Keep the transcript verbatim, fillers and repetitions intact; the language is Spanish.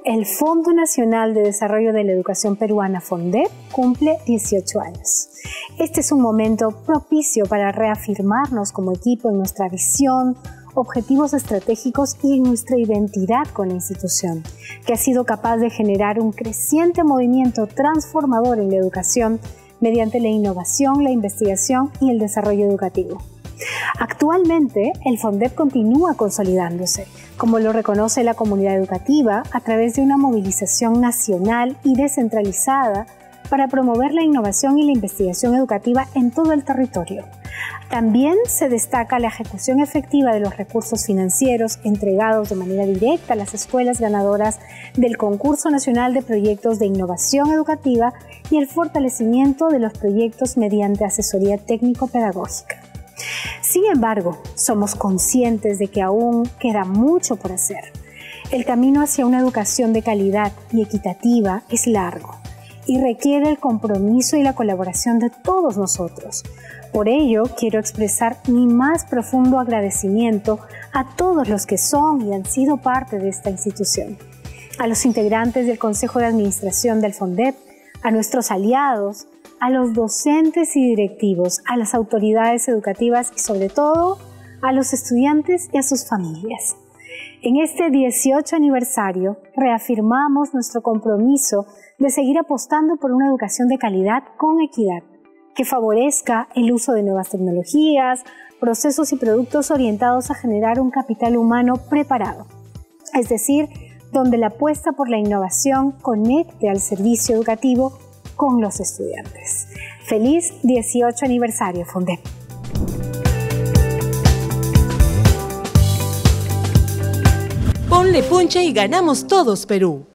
el Fondo Nacional de Desarrollo de la Educación Peruana, FONDEP, cumple dieciocho años. Este es un momento propicio para reafirmarnos como equipo en nuestra visión, objetivos estratégicos y en nuestra identidad con la institución, que ha sido capaz de generar un creciente movimiento transformador en la educación mediante la innovación, la investigación y el desarrollo educativo. Actualmente, el FONDEP continúa consolidándose, como lo reconoce la comunidad educativa, a través de una movilización nacional y descentralizada para promover la innovación y la investigación educativa en todo el territorio. También se destaca la ejecución efectiva de los recursos financieros entregados de manera directa a las escuelas ganadoras del Concurso Nacional de Proyectos de Innovación Educativa y el fortalecimiento de los proyectos mediante asesoría técnico-pedagógica. Sin embargo, somos conscientes de que aún queda mucho por hacer. El camino hacia una educación de calidad y equitativa es largo y requiere el compromiso y la colaboración de todos nosotros. Por ello, quiero expresar mi más profundo agradecimiento a todos los que son y han sido parte de esta institución, a los integrantes del Consejo de Administración del FONDEP, a nuestros aliados, a los docentes y directivos, a las autoridades educativas y sobre todo a los estudiantes y a sus familias. En este dieciocho aniversario reafirmamos nuestro compromiso de seguir apostando por una educación de calidad con equidad, que favorezca el uso de nuevas tecnologías, procesos y productos orientados a generar un capital humano preparado, es decir, donde la apuesta por la innovación conecte al servicio educativo con los estudiantes. ¡Feliz dieciocho aniversario, FONDEP! Ponle punche y ganamos todos, Perú.